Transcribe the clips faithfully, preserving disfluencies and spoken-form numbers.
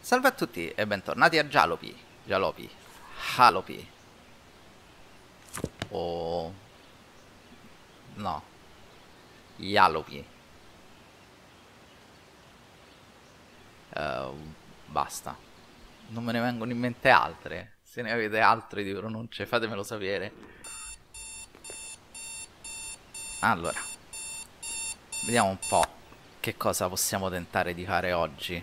Salve a tutti e bentornati a Jalopi, Jalopi, Halopi, o no, Yalopi, Eh, basta, non me ne vengono in mente altre, se ne avete altre di pronunce fatemelo sapere. Allora, vediamo un po' che cosa possiamo tentare di fare oggi.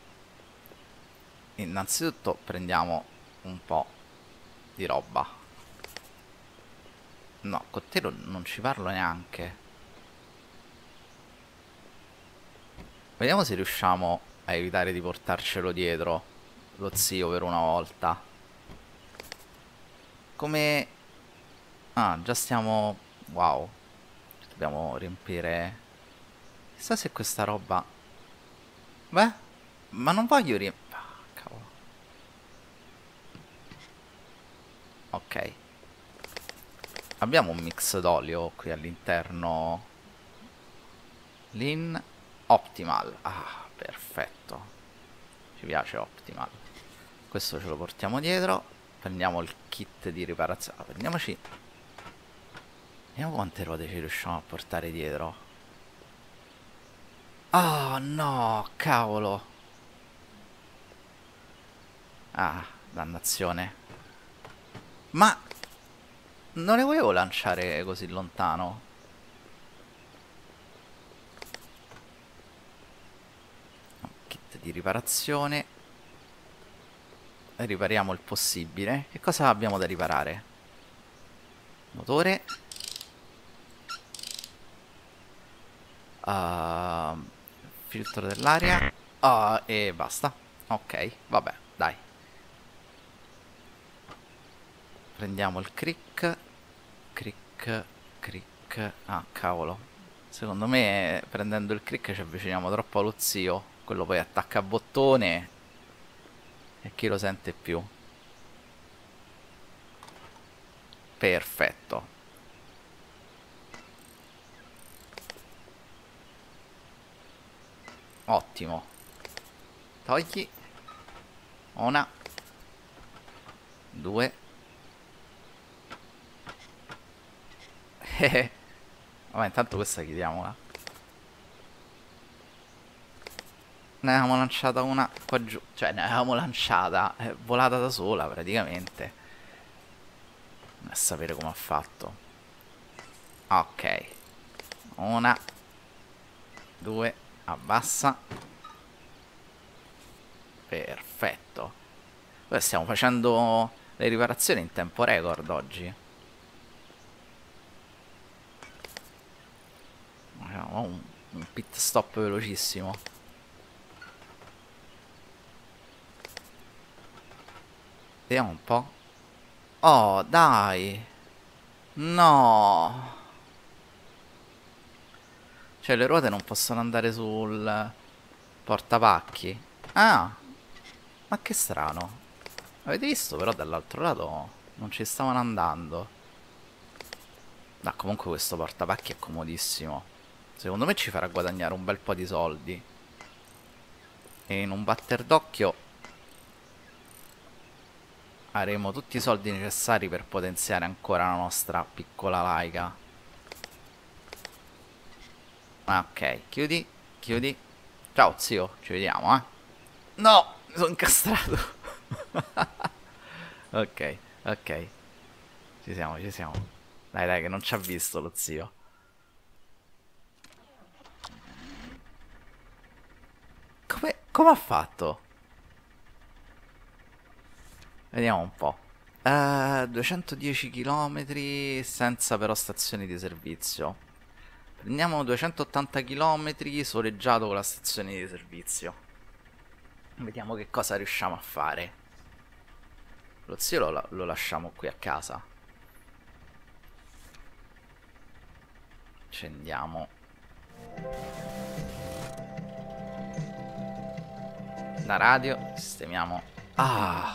Innanzitutto prendiamo un po' di roba. No, con te non ci parlo neanche. Vediamo se riusciamo a evitare di portarcelo dietro lo zio per una volta. Come... Ah, già stiamo... Wow. Dobbiamo riempire... Chissà se questa roba... Beh, ma non voglio riempire... Ah, cavolo. Ok. Abbiamo un mix d'olio qui all'interno. Lean Optimal. Ah, perfetto. Ci piace Optimal. Questo ce lo portiamo dietro. Prendiamo il kit di riparazione. Ah, prendiamoci. Vediamo quante ruote ci riusciamo a portare dietro. Oh no, cavolo. Ah, dannazione. Ma non le volevo lanciare così lontano. Kit di riparazione. Ripariamo il possibile. Che cosa abbiamo da riparare? Motore. Uh, filtro dell'aria. Uh, e basta. Ok, vabbè, dai. Prendiamo il crick. Crick, crick. Ah, cavolo. Secondo me prendendo il crick ci avviciniamo troppo allo zio. Quello poi attacca a bottone e chi lo sente più. Perfetto. Ottimo. Togli. Una. Due. Vabbè, intanto questa chiediamola. Ne avevamo lanciata una qua giù. Cioè, ne avevamo lanciata. È volata da sola, praticamente. A sapere come ha fatto. Ok. Una. Due. Abbassa. Perfetto. Poi stiamo facendo le riparazioni in tempo record oggi. Un, un pit stop velocissimo. Vediamo un po'. Oh, dai. No. Cioè, le ruote non possono andare sul portapacchi. Ah, ma che strano. Avete visto? Però dall'altro lato non ci stavano andando. No, comunque questo portapacchi è comodissimo. Secondo me ci farà guadagnare un bel po' di soldi. E in un batter d'occhio avremo tutti i soldi necessari per potenziare ancora la nostra piccola laica. Ah, ok, chiudi, chiudi. Ciao zio, ci vediamo, eh. No, mi sono incastrato. Ok, ok. Ci siamo, ci siamo. Dai, dai, che non ci ha visto lo zio. Come, come ha fatto? Vediamo un po'. Uh, duecentodieci chilometri senza però stazioni di servizio. Prendiamo duecentottanta chilometri soleggiato con la stazione di servizio. Vediamo che cosa riusciamo a fare. Lo zio lo, lo lasciamo qui a casa. Accendiamo la radio. Sistemiamo. Ah,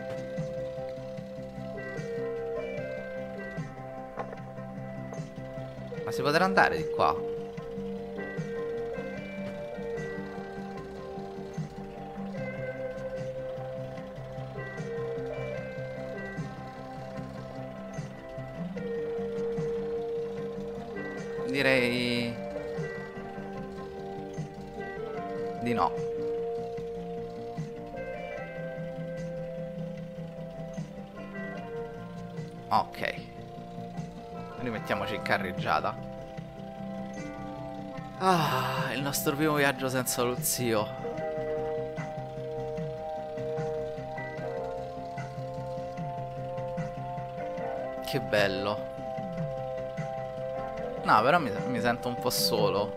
ma si potrà andare di qua? direi di no. Ok. Rimettiamoci in carreggiata. Ah, il nostro primo viaggio senza lo zio. Che bello. No, però mi, mi sento un po' solo.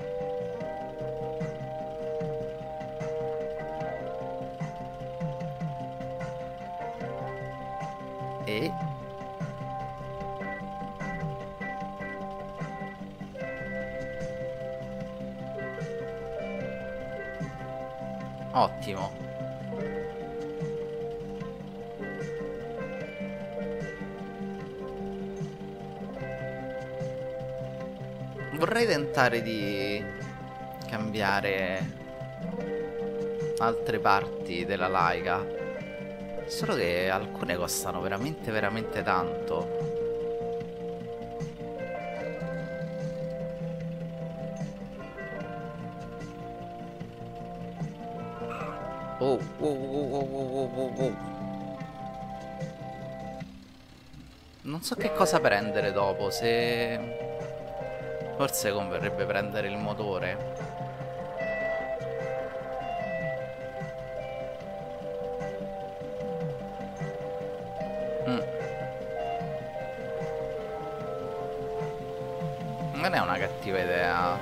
E... Ottimo. Vorrei tentare di cambiare altre parti della Laika. Solo che alcune costano veramente veramente tanto. Oh, oh, oh, oh, oh, oh, oh, oh. Non so che cosa prendere dopo, se... Forse converrebbe prendere il motore. Mm. Non è una cattiva idea.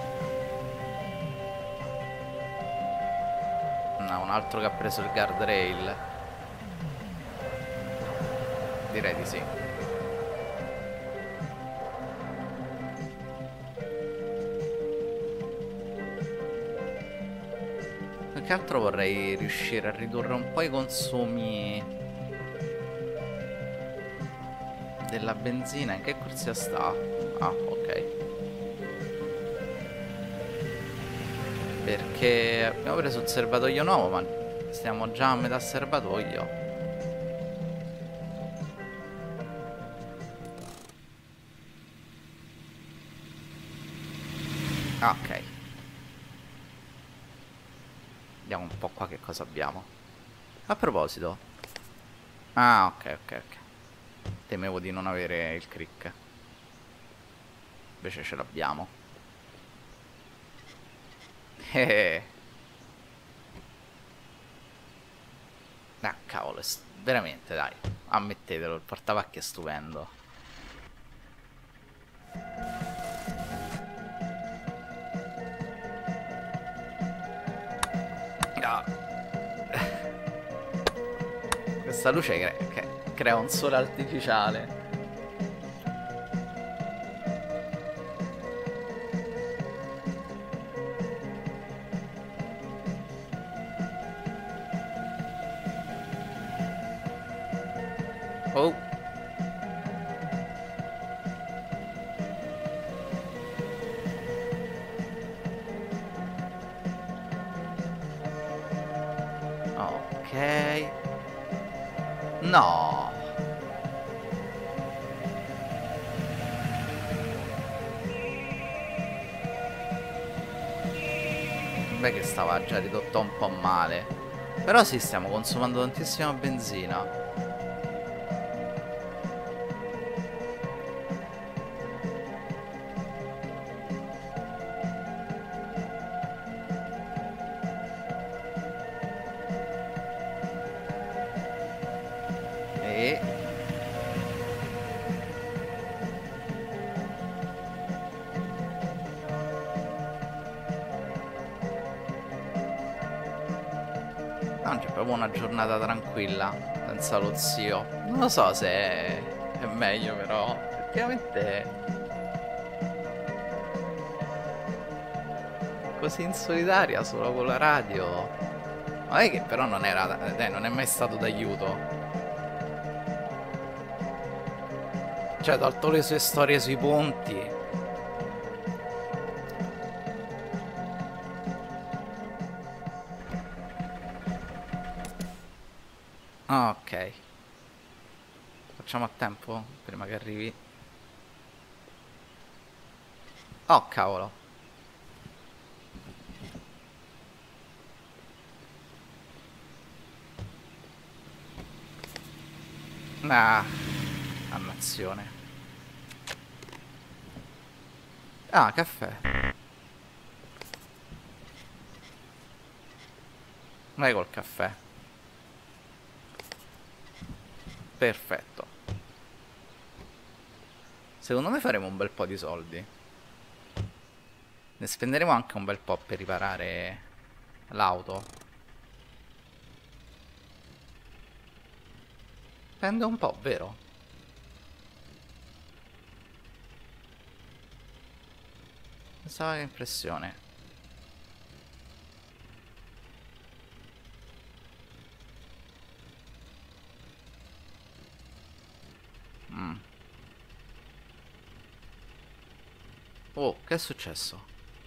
No, un altro che ha preso il guardrail. Direi di sì. Più che altro vorrei riuscire a ridurre un po' i consumi della benzina. In che corsia sta? Ah, ok. Perché abbiamo preso il serbatoio nuovo, ma stiamo già a metà serbatoio. Ah, ok. Vediamo un po' qua che cosa abbiamo. A proposito. Ah, ok, ok, ok. Temevo di non avere il crick. Invece ce l'abbiamo. Eh. Ah, cavolo, veramente, dai. Ammettetelo, il portapacchi è stupendo. Ah. Questa luce cre che crea un sole artificiale. Oh. Ok. No. Beh, che stava già ridotto un po' male. Però sì, stiamo consumando tantissima benzina. E... non c'è proprio una giornata tranquilla senza lo zio. Non lo so se è, è meglio, però effettivamente così in solitaria solo con la radio. Ma è che però non era, dai, non è mai stato d'aiuto. Cioè, tolto le sue storie sui ponti. Ok. Facciamo a tempo prima che arrivi. Oh, cavolo. Ah, dannazione. Ah, caffè. Vai col caffè. Perfetto. Secondo me faremo un bel po' di soldi. Ne spenderemo anche un bel po' per riparare l'auto. Spende un po', vero? Pensavo che impressione. Mm. Oh, che è successo?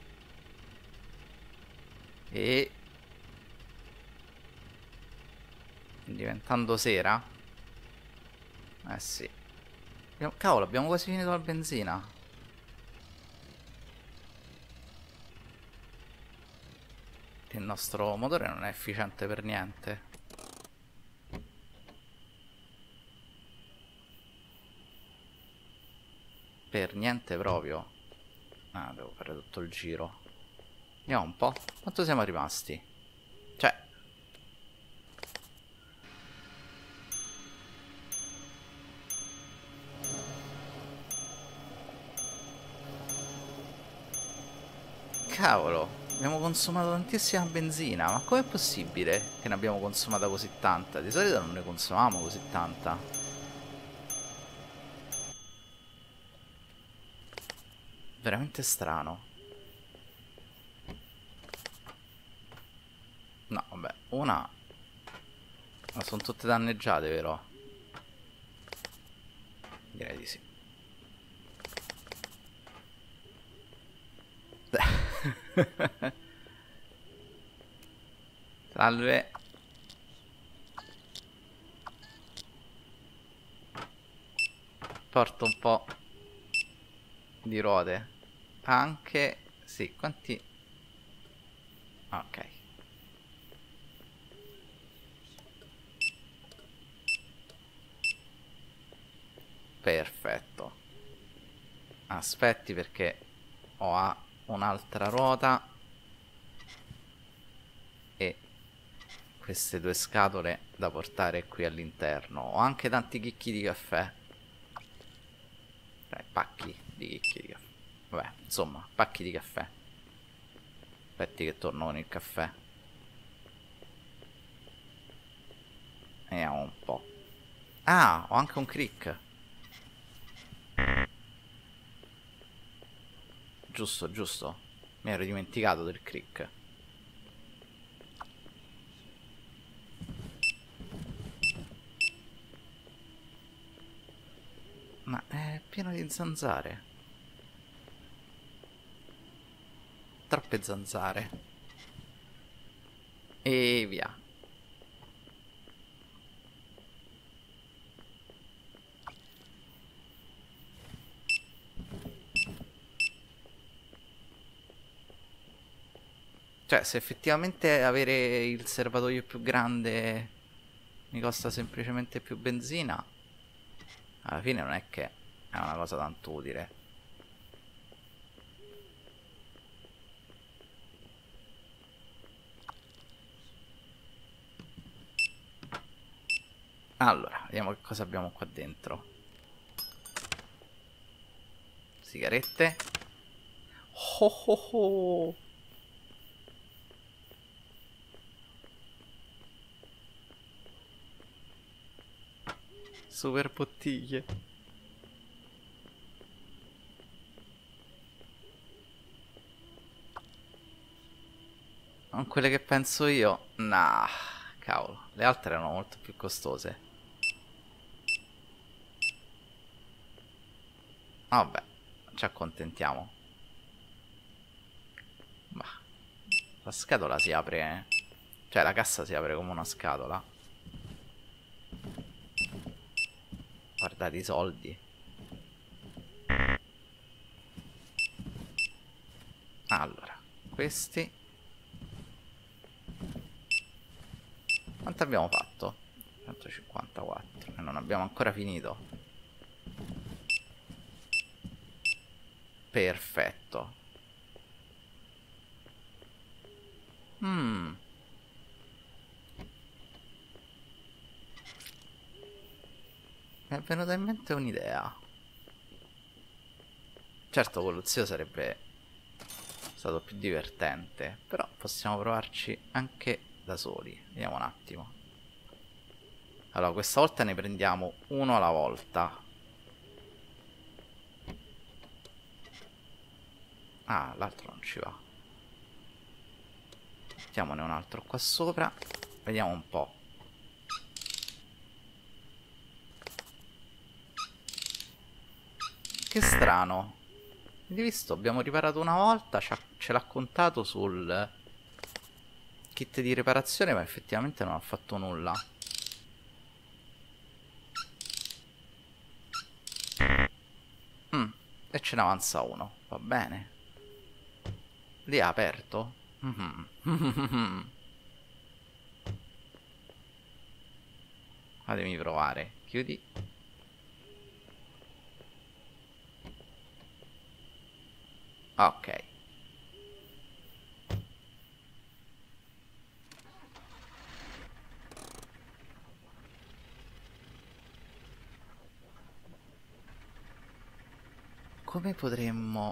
E... diventando sera? Eh sì. Abbiamo- Cavolo, abbiamo quasi finito la benzina. Il nostro motore non è efficiente per niente. Per niente proprio. Ah, devo fare tutto il giro. Vediamo un po'. Quanto siamo rimasti? Cioè... Cavolo, abbiamo consumato tantissima benzina. Ma com'è possibile che ne abbiamo consumata così tanta? Di solito non ne consumavamo così tanta. Veramente strano. No, vabbè, una... ma sono tutte danneggiate, vero? Direi di sì. Salve. Porto un po' di ruote. Anche... sì, quanti... ok. Perfetto. Aspetti perché ho un'altra ruota e queste due scatole da portare qui all'interno. Ho anche tanti chicchi di caffè. Cioè, pacchi di chicchi di caffè. Vabbè, insomma, pacchi di caffè. Aspetti che torno con il caffè. Vediamo un po'. Ah, ho anche un crick. Giusto, giusto. Mi ero dimenticato del crick. Ma è pieno di zanzare. Troppe zanzare. E via. Cioè, se effettivamente avere il serbatoio più grande mi costa semplicemente più benzina, alla fine non è che è una cosa tanto utile. Allora, vediamo che cosa abbiamo qua dentro. Sigarette. Oh oh oh. Super bottiglie. Non quelle che penso io. Nah, cavolo. Le altre erano molto più costose. Vabbè, ci accontentiamo. Ma la scatola si apre, eh. Cioè la cassa si apre come una scatola. Guardate i soldi. Allora, questi. Quanto abbiamo fatto? centocinquantaquattro. E non abbiamo ancora finito. Perfetto. Mm. Mi è venuta in mente un'idea. Certo, con lo zio sarebbe stato più divertente, però possiamo provarci anche da soli. Vediamo un attimo. Allora, questa volta ne prendiamo uno alla volta. Ah, l'altro non ci va. Mettiamone un altro qua sopra. Vediamo un po'. Che strano. Avete visto? Abbiamo riparato una volta, ce l'ha contato sul kit di riparazione, ma effettivamente non ha fatto nulla. Mm, e ce ne avanza uno, va bene. Lì è aperto? Mm-hmm. Fatemi provare. Chiudi. Ok. Come potremmo...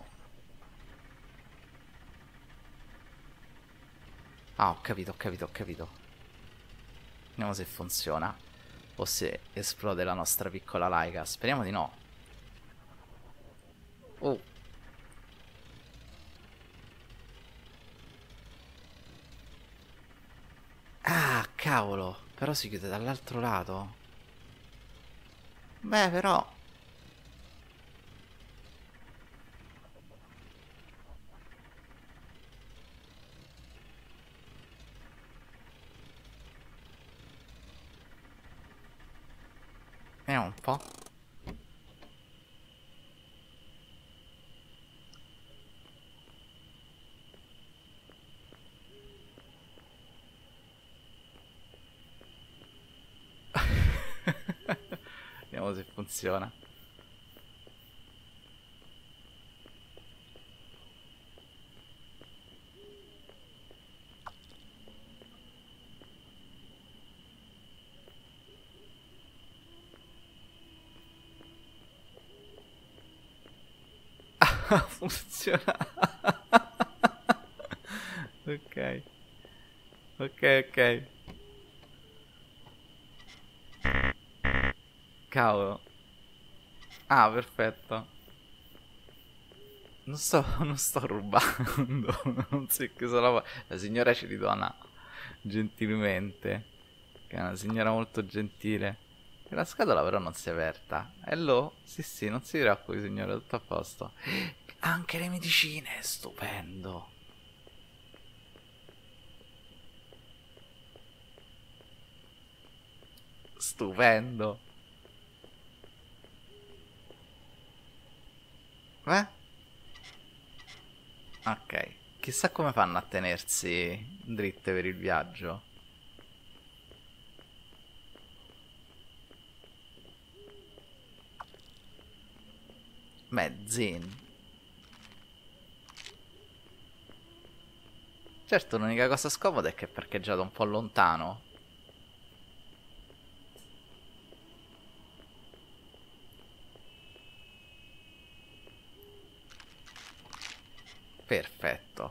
Ah, ho capito, ho capito, ho capito. Vediamo se funziona. O se esplode la nostra piccola laica. Speriamo di no. Oh. Ah, cavolo. Però si chiude dall'altro lato. Beh, però... Vediamo un po'. Vediamo se funziona. Ah, funziona. Ok. Ok, ok. Cavolo. Ah, perfetto. Non sto, non sto rubando. Non so che sono... La signora ci ridona gentilmente. Che è una signora molto gentile. E la scatola però non si è aperta. Hello? Sì, sì, non si preoccupi signora, tutto a posto. Anche le medicine, stupendo. Stupendo. Eh? Ok. Chissà come fanno a tenersi dritte per il viaggio. Beh, Zen. Certo, l'unica cosa scomoda è che è parcheggiato un po' lontano. Perfetto.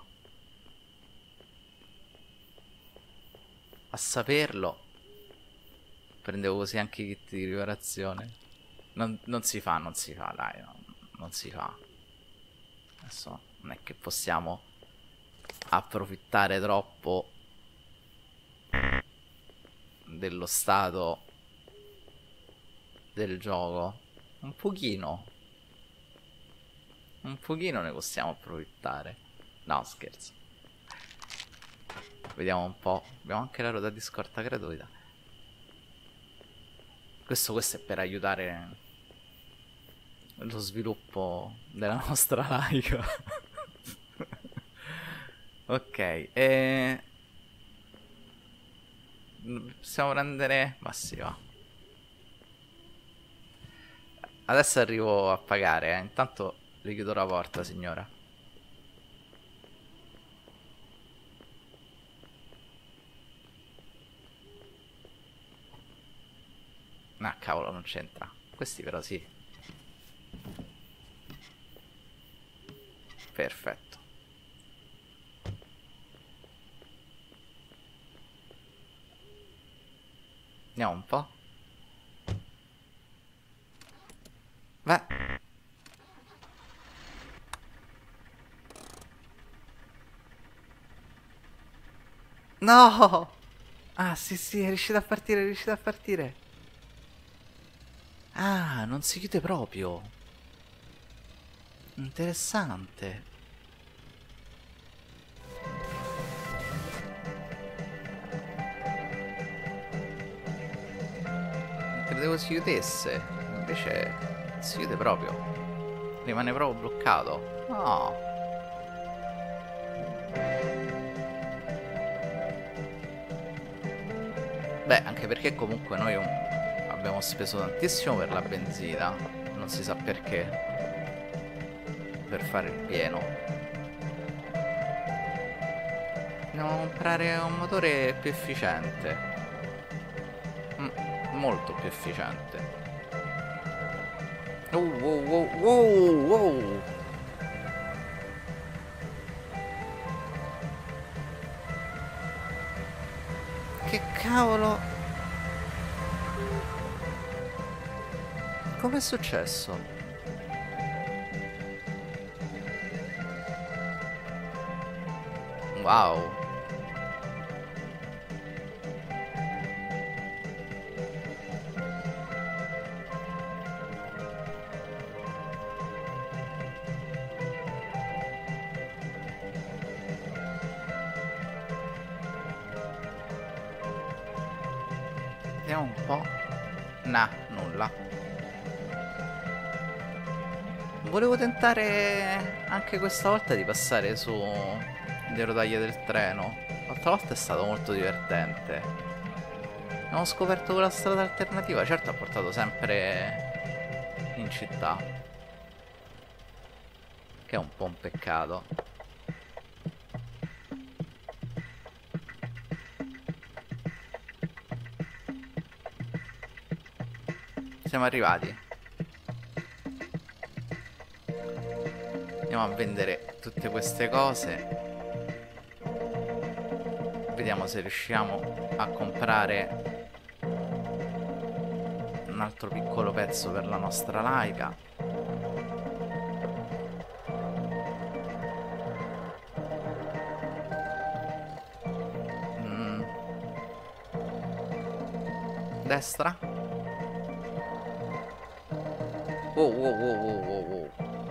A saperlo. Prendevo così anche i kit di riparazione. Non, non si fa, non si fa, dai, no, non si fa. Adesso non è che possiamo approfittare troppo dello stato del gioco. Un pochino. Un pochino ne possiamo approfittare. No, scherzo. Vediamo un po'. Abbiamo anche la ruota di scorta gratuita. Questo, questo è per aiutare lo sviluppo della nostra laica. Ok, e... possiamo prendere... Ma sì, va. Adesso arrivo a pagare, eh. Intanto le chiudo la porta, signora. Ah, cavolo, non c'entra. Questi però sì. Perfetto. Andiamo un po'. Beh. No! Ah, sì, sì, è riuscito a partire, è riuscito a partire. Ah, non si chiude proprio. Interessante. Credevo si chiudesse. Invece si chiude proprio. Rimane proprio bloccato. No. Beh, anche perché comunque noi un- abbiamo speso tantissimo per la benzina. Non si sa perché. Per fare il pieno. Andiamo a comprare un motore più efficiente. Mm, molto più efficiente. Oh, wow, wow, wow, wow. Che cavolo? Com'è successo? Wow. Vediamo un po'. Nah, nulla. Volevo tentare anche questa volta di passare su le rotaie del treno. L'altra volta è stato molto divertente. Abbiamo scoperto quella strada alternativa. Certo ha portato sempre in città. Che è un po' un peccato. Siamo arrivati. Andiamo a vendere tutte queste cose. Vediamo se riusciamo a comprare un altro piccolo pezzo per la nostra Laika. Mm. Destra. Wow, wow, wow, wow, wow, wow.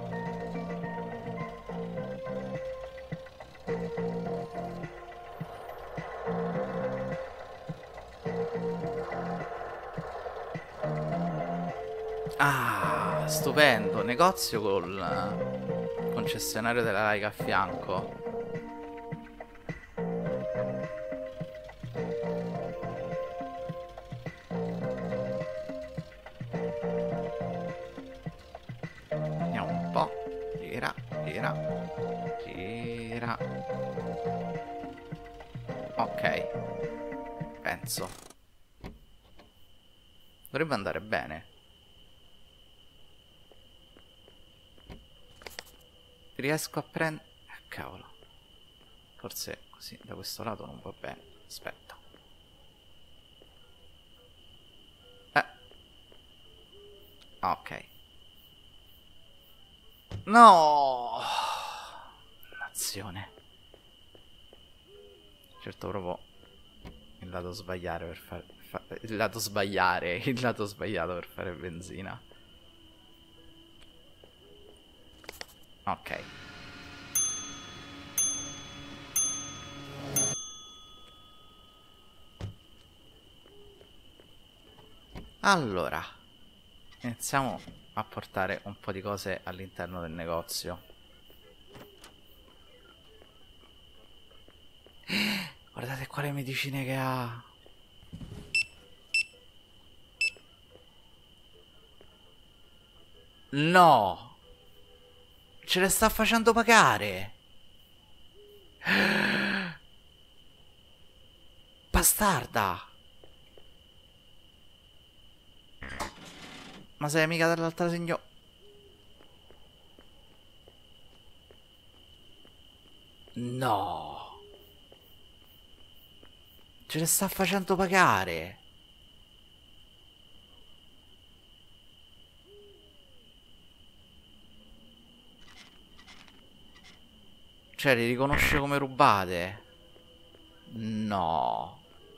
Ah, stupendo. Negozio col concessionario della Laika a fianco. Vediamo un po'. Gira, gira, gira. Ok. Penso. Dovrebbe andare bene. Riesco a prendere... Eh, cavolo. Forse così da questo lato non va bene. Aspetta. Eh. Ok. No! Nazione. Certo proprio il lato sbagliare per fare... Fa... Il lato sbagliare. Il lato sbagliato per fare benzina. Ok. Allora, iniziamo a portare un po' di cose all'interno del negozio. quale medicine che ha? No! Ce le sta facendo pagare! Bastarda! Ma sei amica dell'altra signora? No! Ce le sta facendo pagare! Cioè, li riconosce come rubate? No.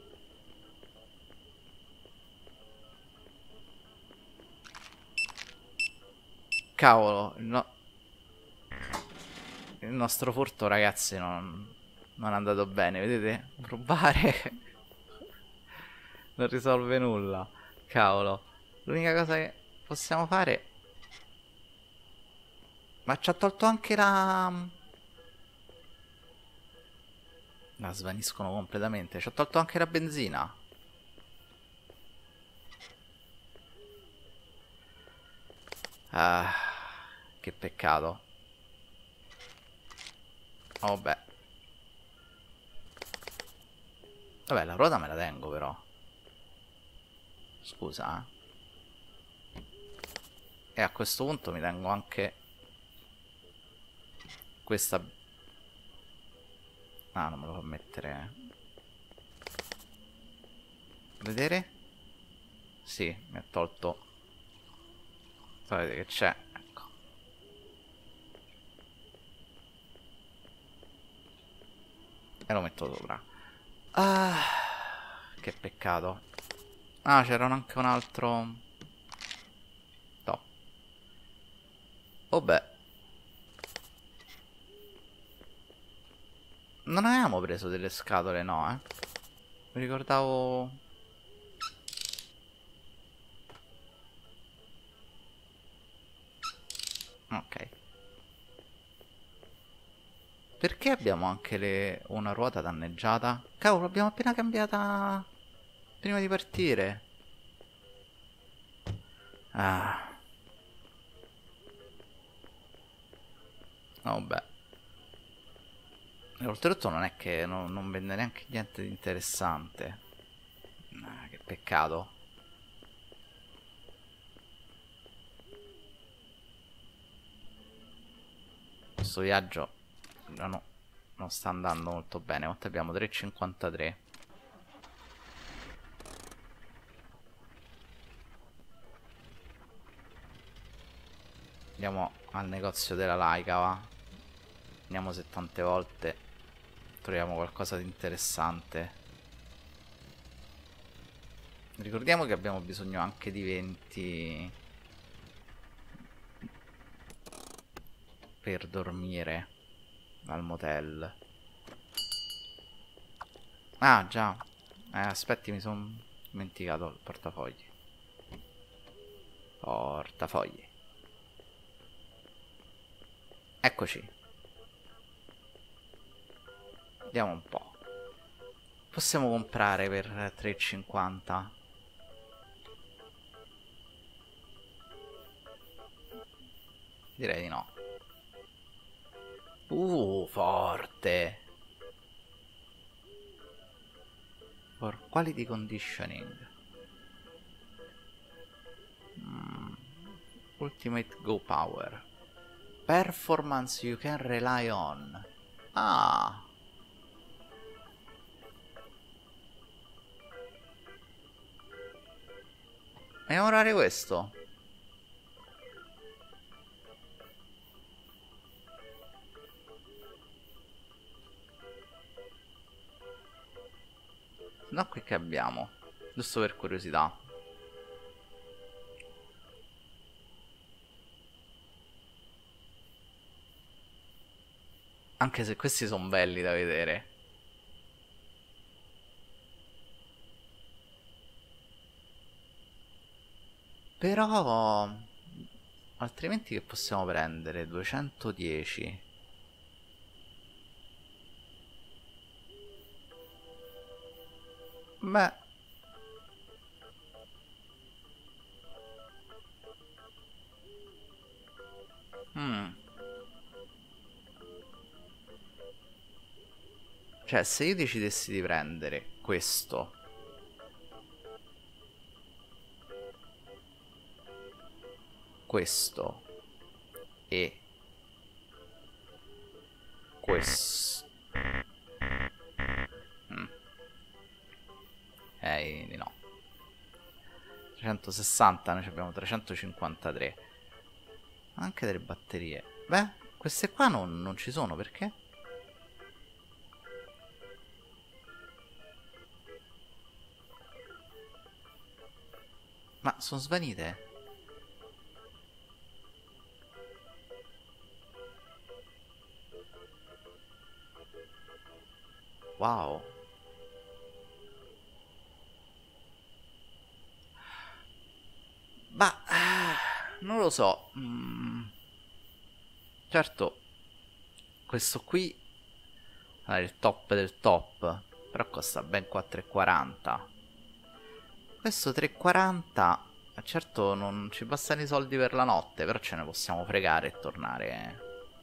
Cavolo, il, no- il nostro furto, ragazzi, non... non è andato bene, vedete? Rubare non risolve nulla. Cavolo. L'unica cosa che possiamo fare... Ma ci ha tolto anche la... La svaniscono completamente. Ci ha tolto anche la benzina. Ah, che peccato. Oh beh. Vabbè, la ruota me la tengo però. Scusa, eh. E a questo punto mi tengo anche questa. Ah, non me lo fa mettere. Vedere? Sì, mi ha tolto. Sapete che c'è? Ecco. E lo metto sopra. Ah, che peccato. Ah, c'era anche un altro. No. Vabbè. Non avevamo preso delle scatole, no, eh? Mi ricordavo... Ok. Perché abbiamo anche le... una ruota danneggiata? Cavolo, l'abbiamo appena cambiata prima di partire. Ah. Vabbè. E oltretutto non è che non, non vende neanche niente di interessante. Ah, che peccato. Questo viaggio no, no, non sta andando molto bene. Quanto abbiamo? tre virgola cinquantatré. Andiamo al negozio della Laika, va. Andiamo se tante volte troviamo qualcosa di interessante. Ricordiamo che abbiamo bisogno anche di venti per dormire al motel. Ah già. Eh, aspetti, mi sono dimenticato il portafogli. Portafogli. Eccoci. Vediamo un po'. Possiamo comprare per tre virgola cinquanta. Direi di no. Uh, forte. For quality conditioning. Mm. Ultimate Go Power. Performance you can rely on. Ah. Andiamo a orare questo. No, qui che abbiamo? Giusto per curiosità. Anche se questi sono belli da vedere. Però... altrimenti che possiamo prendere? duecentodieci. Beh. Mm. Cioè, se io decidessi di prendere questo, questo e questo, mm. eh no, trecentosessanta, noi abbiamo trecentocinquantatré. Anche delle batterie. Beh, queste qua non, non ci sono, perché? Ma sono svanite? Wow. Ma non lo so. Mm. Certo, questo qui è il top del top, però costa ben quattro e quaranta. Questo tre e quaranta, certo non ci bastano i soldi per la notte, però ce ne possiamo fregare e tornare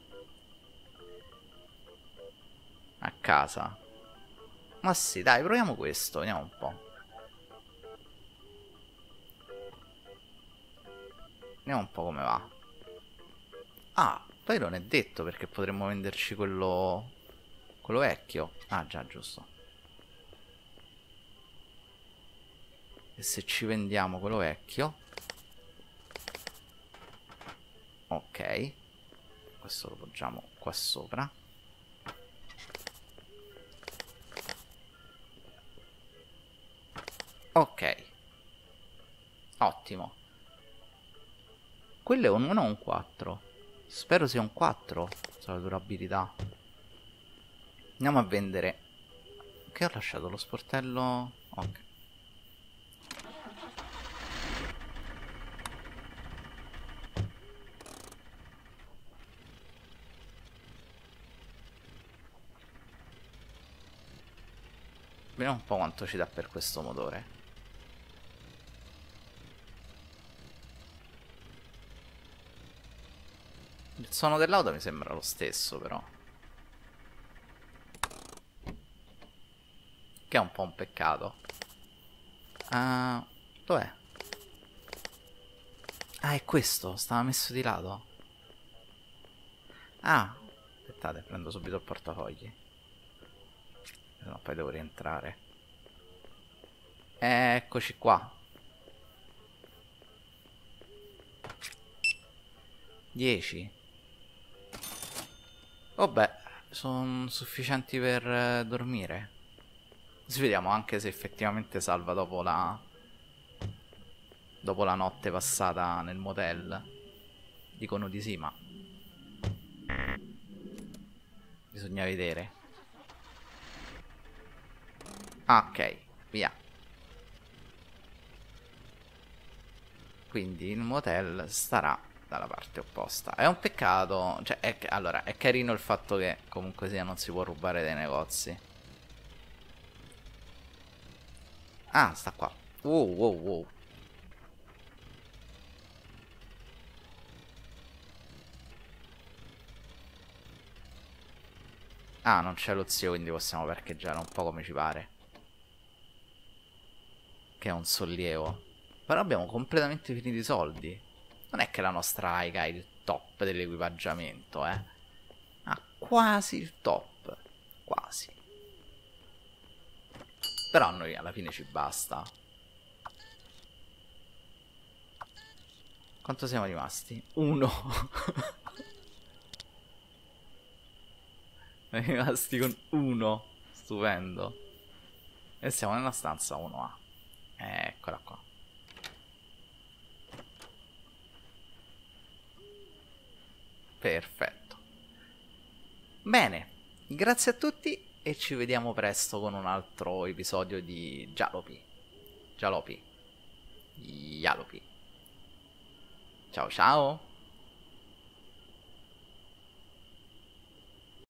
a casa. Ma sì, dai, proviamo questo, vediamo un po'. Vediamo un po' come va. Ah, poi non è detto, perché potremmo venderci quello... quello vecchio. Ah, già, giusto. E se ci vendiamo quello vecchio... Ok. Questo lo poggiamo qua sopra. Ok. Ottimo. Quello è un uno o un quattro? Spero sia un quattro. Sulla durabilità. Andiamo a vendere. Che ho lasciato lo sportello. Ok. Vediamo un po' quanto ci dà per questo motore. Il suono dell'auto mi sembra lo stesso, però. Che è un po' un peccato. Ah, dov'è? Ah, è questo, stava messo di lato. Ah, aspettate, prendo subito il portafogli. No, poi devo rientrare. Eccoci qua. dieci. Vabbè, sono sufficienti per eh, dormire. Svediamo anche se effettivamente salva dopo la... dopo la notte passata nel motel. Dicono di sì, ma... bisogna vedere. Ah, ok, via. Quindi il motel starà dalla parte opposta. È un peccato. Cioè, è, allora, è carino il fatto che comunque sia non si può rubare dai negozi. Ah, sta qua. Wow, wow, wow. Ah, non c'è lo zio, quindi possiamo parcheggiare un po' come ci pare. Che è un sollievo. Però abbiamo completamente finito i soldi. Non è che la nostra Aika è il top dell'equipaggiamento, eh. Ah, quasi il top. Quasi. Però a noi alla fine ci basta. Quanto siamo rimasti? Uno. Siamo rimasti con uno. Stupendo. E siamo nella stanza uno A. Eccola qua. Perfetto. Bene. Grazie a tutti e ci vediamo presto con un altro episodio di Jalopi. Jalopi. Jalopi. Ciao ciao.